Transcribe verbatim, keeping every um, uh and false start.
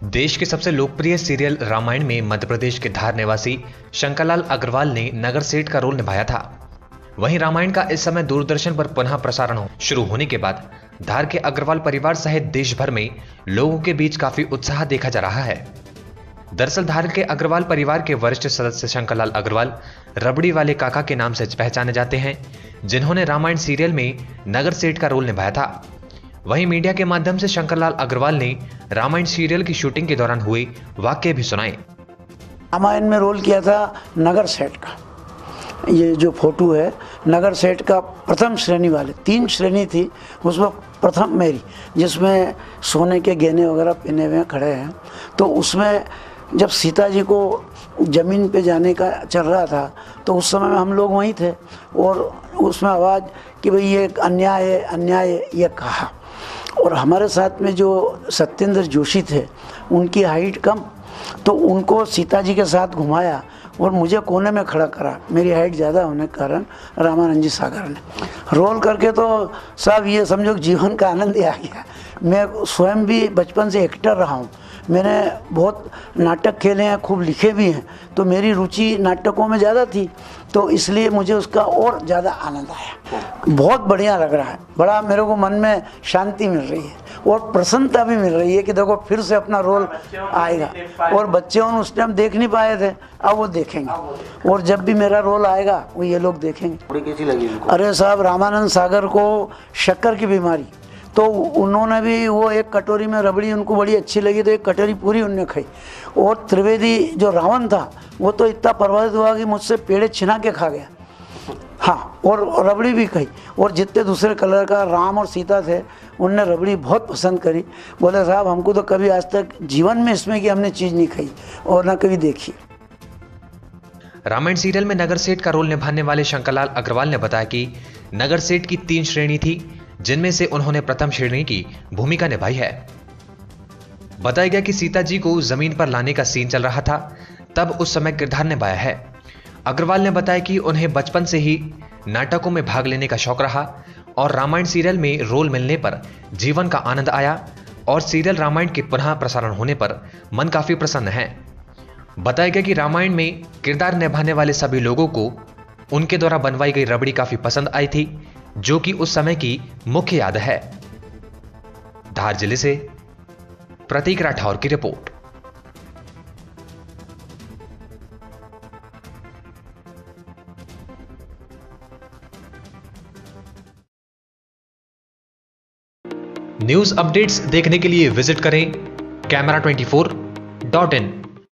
देश के सबसे लोकप्रिय सीरियल रामायण में मध्य प्रदेश के धार निवासी शंकरलाल अग्रवाल ने नगर सेठ का रोल निभाया था। वहीं रामायण का इस समय दूरदर्शन पर पुनः प्रसारण शुरू होने के बाद धार के अग्रवाल परिवार सहित देश भर में लोगों के बीच काफी उत्साह देखा जा रहा है। दरअसल धार के अग्रवाल परिवार के वरिष्ठ सदस्य शंकरलाल अग्रवाल रबड़ी वाले काका के नाम से पहचाने जाते हैं, जिन्होंने रामायण सीरियल में नगर सेठ का रोल निभाया था। वहीं मीडिया के माध्यम से शंकरलाल अग्रवाल ने रामायण सीरियल की शूटिंग के दौरान हुए वाकये भी सुनाए। रामायण में रोल किया था नगर सेठ का। ये जो फोटो है नगर सेठ का प्रथम श्रेणी वाले, तीन श्रेणी थी, उसमें प्रथम मेरी, जिसमें सोने के गहने वगैरह पहने हुए खड़े हैं। तो उसमें जब सीता जी को ज़मीन पे जाने का चल रहा था तो उस समय में हम लोग वहीं थे और उसमें आवाज़ कि भाई ये अन्याय है, अन्याय है, ये कहा। और हमारे साथ में जो सत्येंद्र जोशी थे, उनकी हाइट कम, तो उनको सीता जी के साथ घुमाया और मुझे कोने में खड़ा करा। मेरी हाइट ज़्यादा होने के कारण रामानंद जी सागर ने रोल करके तो सब ये समझो जीवन का आनंद ही आ गया। मैं स्वयं भी बचपन से एक्टर रहा हूँ, मैंने बहुत नाटक खेले हैं, खूब लिखे भी हैं, तो मेरी रुचि नाटकों में ज़्यादा थी, तो इसलिए मुझे उसका और ज़्यादा आनंद आया। बहुत बढ़िया लग रहा है, बड़ा मेरे को मन में शांति मिल रही है और प्रसन्नता भी मिल रही है कि देखो फिर से अपना रोल आएगा। और बच्चे उन उस टाइम देख नहीं पाए थे, अब वो देखेंगे और जब भी मेरा रोल आएगा वो ये लोग देखेंगे। कैसी लगी उनको? अरे साहब, रामानंद सागर को शक्कर की बीमारी, तो उन्होंने भी वो एक कटोरी में रबड़ी उनको बड़ी अच्छी लगी तो एक कटोरी पूरी उन्होंने खाई। और त्रिवेदी जो रावण था वो तो इतना प्रभावित हुआ कि मुझसे पेड़े छिना के खा गया। हाँ, और रबड़ी भी खाई। और जितने दूसरे कलर का राम और सीता थे उनने रबड़ी बहुत पसंद करी। बोले साहब हमको तो कभी आज तक जीवन में इसमें कि हमने चीज़ नहीं खाई और ना कभी देखी। रामायण सीरियल में नगर सेठ का रोल निभाने वाले शंकरलाल अग्रवाल ने बताया कि नगर सेठ की तीन श्रेणी थी, जिनमें से उन्होंने प्रथम श्रेणी की भूमिका निभाई है। बताया गया कि सीता जी को जमीन पर लाने का सीन चल रहा था, तब उस समय किरदार निभाया है। अग्रवाल ने बताया कि उन्हें बचपन से ही नाटकों में भाग लेने का शौक रहा और रामायण सीरियल में रोल मिलने पर जीवन का आनंद आया और सीरियल रामायण के पुनः प्रसारण होने पर मन काफी प्रसन्न है। बताया गया कि रामायण में किरदार निभाने वाले सभी लोगों को उनके द्वारा बनवाई गई रबड़ी काफी पसंद आई थी, जो कि उस समय की मुख्य याद है। धार जिले से प्रतीक राठौर की रिपोर्ट। न्यूज अपडेट्स देखने के लिए विजिट करें कैमरा ट्वेंटी फोर डॉट इन।